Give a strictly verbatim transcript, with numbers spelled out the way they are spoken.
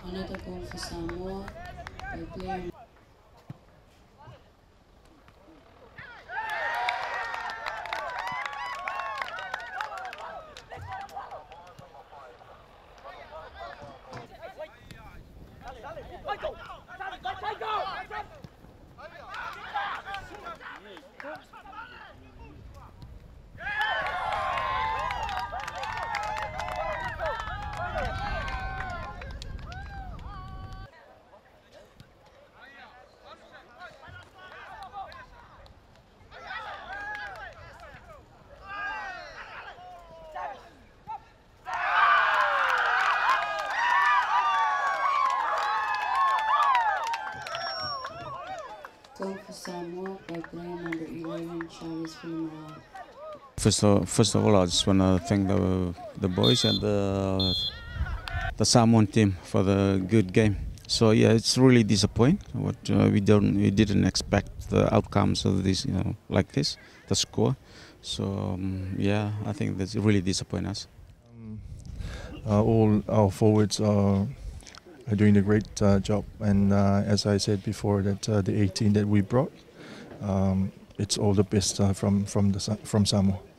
Another goal for Samoa by player goal for Samoa by player number eleven, Chavis Filimao. First of, first of all, I just want to thank the the boys and the the Samoan team for the good game. So yeah, it's really disappointing. What uh, we don't we didn't expect the outcomes of this, you know, like this, the score. So um, yeah, I think that's really disappointing us. Um, uh, all our forwards are, are doing a great uh, job, and uh, as I said before, that uh, the eighteen that we brought, um, it's all the best uh, from from the from Samoa.